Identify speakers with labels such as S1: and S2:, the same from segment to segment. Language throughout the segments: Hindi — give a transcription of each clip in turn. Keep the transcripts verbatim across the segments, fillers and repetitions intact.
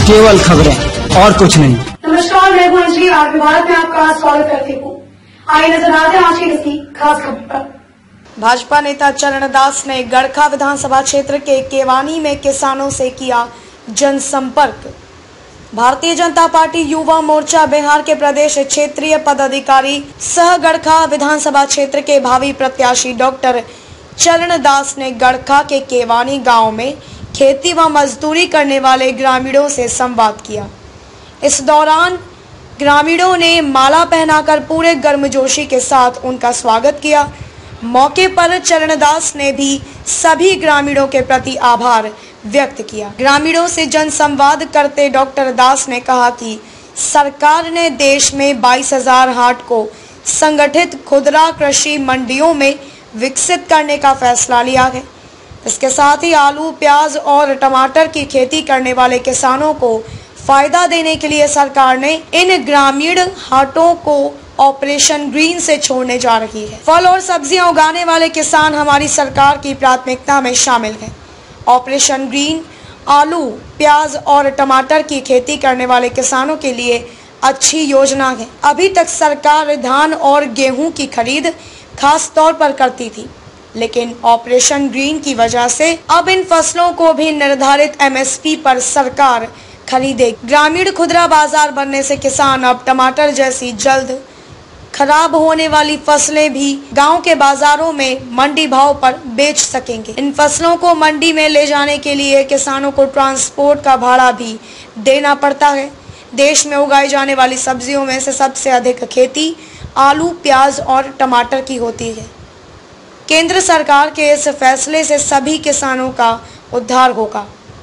S1: केवल खबरें और कुछ नहीं।
S2: नमस्कार, मैं हूं अंजलि, आरपी भारत में आपका स्वागत करती हूँ। आइए नजर आते हैं आज की किसी खास खबर पर।
S3: भाजपा नेता चरणदास ने गड़खा विधानसभा क्षेत्र के केवानी में किसानों से किया जनसंपर्क। भारतीय जनता पार्टी युवा मोर्चा बिहार के प्रदेश क्षेत्रीय पदाधिकारी सह गड़खा विधानसभा क्षेत्र के भावी प्रत्याशी डॉक्टर चरणदास ने गड़खा के केवानी गांव में खेती व मजदूरी करने वाले ग्रामीणों से संवाद किया। इस दौरान ग्रामीणों ने माला पहनाकर पूरे गर्मजोशी के साथ उनका स्वागत किया। मौके पर चरणदास ने भी सभी ग्रामीणों के प्रति आभार व्यक्त किया। ग्रामीणों से जनसंवाद करते डॉक्टर दास ने कहा कि सरकार ने देश में बाईस हजार हाट को संगठित खुदरा कृषि मंडियों में विकसित करने का फैसला लिया है। इसके साथ ही आलू, प्याज और टमाटर की खेती करने वाले किसानों को फायदा देने के लिए सरकार ने इन ग्रामीण हाटों को ऑपरेशन ग्रीन से छोड़ने जा रही है। फल और सब्जियां उगाने वाले किसान हमारी सरकार की प्राथमिकता में शामिल हैं। ऑपरेशन ग्रीन आलू, प्याज और टमाटर की खेती करने वाले किसानों के लिए अच्छी योजना है। अभी तक सरकार धान और गेहूं की खरीद खास तौर पर करती थी, लेकिन ऑपरेशन ग्रीन की वजह से अब इन फसलों को भी निर्धारित एमएसपी पर सरकार खरीदेगी। ग्रामीण खुदरा बाजार बनने से किसान अब टमाटर जैसी जल्द खराब होने वाली फसलें भी गांव के बाजारों में मंडी भाव पर बेच सकेंगे। इन फसलों को मंडी में ले जाने के लिए किसानों को ट्रांसपोर्ट का भाड़ा भी देना पड़ता है। देश में उगाई जाने वाली सब्जियों में से सबसे अधिक खेती आलू, प्याज और टमाटर की होती है। केंद्र सरकार के इस फैसले से सभी किसानों का उद्धार होगा।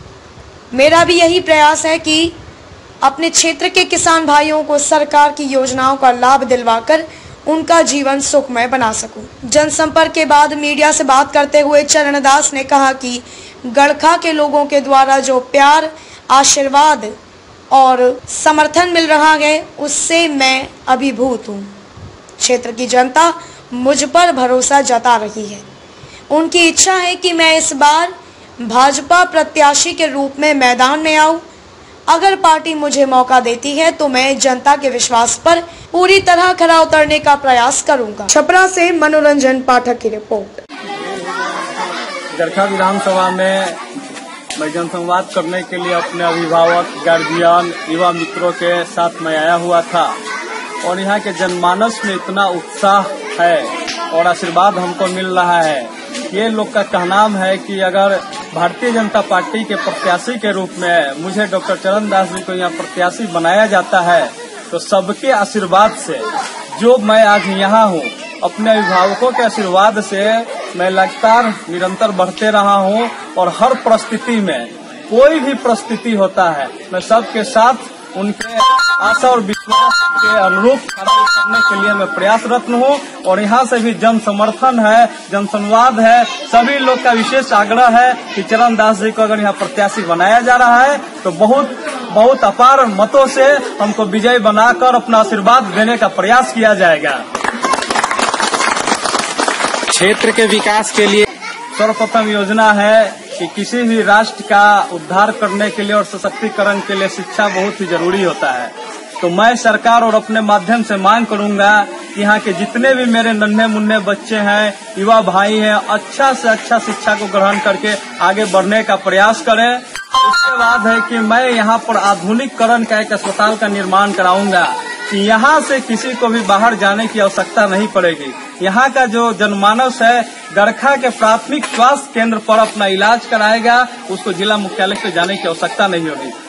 S3: मेरा भी यही प्रयास है कि अपने क्षेत्र के किसान भाइयों को सरकार की योजनाओं का लाभ दिलवाकर उनका जीवन सुखमय बना सकूं। जनसंपर्क के बाद मीडिया से बात करते हुए चरणदास ने कहा कि गड़खा के लोगों के द्वारा जो प्यार, आशीर्वाद और समर्थन मिल रहा है, उससे मैं अभिभूत हूं। क्षेत्र की जनता मुझ पर भरोसा जता रही है। उनकी इच्छा है कि मैं इस बार भाजपा प्रत्याशी के रूप में मैदान में आऊं। अगर पार्टी मुझे मौका देती है तो मैं जनता के विश्वास पर पूरी तरह खरा उतरने का प्रयास करूंगा। छपरा से मनोरंजन पाठक की रिपोर्ट।
S4: गड़खा विधानसभा में मैं जनसंवाद करने के लिए अपने अभिभावक, गार्जियन, युवा मित्रों के साथ मैं आया हुआ था और यहाँ के जनमानस में इतना उत्साह है और आशीर्वाद हमको मिल रहा है। ये लोग का कहना है कि अगर भारतीय जनता पार्टी के प्रत्याशी के रूप में मुझे डॉक्टर चरणदास जी को यहाँ प्रत्याशी बनाया जाता है तो सबके आशीर्वाद से जो मैं आज यहाँ हूँ, अपने अभिभावकों के आशीर्वाद से मैं लगातार निरंतर बढ़ते रहा हूँ और हर परिस्थिति में, कोई भी परिस्थिति होता है, मैं सबके साथ उनके आशा और विश्वास के अनुरूप खड़ा करने के लिए मैं प्रयासरत हूँ। और यहाँ से भी जन समर्थन है, जन संवाद है। सभी लोग का विशेष आग्रह है कि चरणदास जी को अगर यहाँ प्रत्याशी बनाया जा रहा है तो बहुत बहुत अपार मतों से हमको विजय बनाकर अपना आशीर्वाद देने का प्रयास किया जाएगा।
S5: क्षेत्र के विकास के लिए
S4: सर्वप्रथम योजना है कि किसी भी राष्ट्र का उद्धार करने के लिए और सशक्तिकरण के लिए शिक्षा बहुत ही जरूरी होता है। तो मैं सरकार और अपने माध्यम से मांग करूंगा कि यहाँ के जितने भी मेरे नन्हे मुन्ने बच्चे हैं, युवा भाई हैं, अच्छा से अच्छा शिक्षा को ग्रहण करके आगे बढ़ने का प्रयास करें। इसके बाद है कि मैं यहाँ पर आधुनिकीकरण का एक अस्पताल का निर्माण कराऊंगा कि यहाँ से किसी को भी बाहर जाने की आवश्यकता नहीं पड़ेगी। यहाँ का जो जनमानस है गड़खा के प्राथमिक स्वास्थ्य केंद्र पर अपना इलाज कराएगा, उसको जिला मुख्यालय पे जाने की आवश्यकता नहीं होगी।